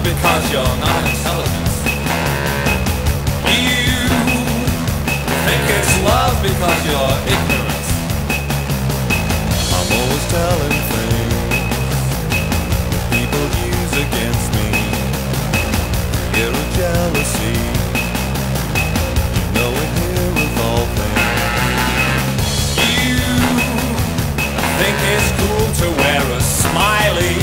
because you're not intelligent. You think it's love because you're ignorant. I'm always telling things that people use against me. Fear of jealousy, you know it here with all things. You think it's cool to wear a smiley.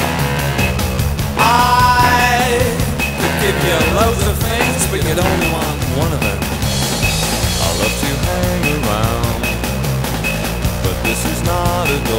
I could give you loads of things, but you'd only want one of them. I love to hang around, but this is not a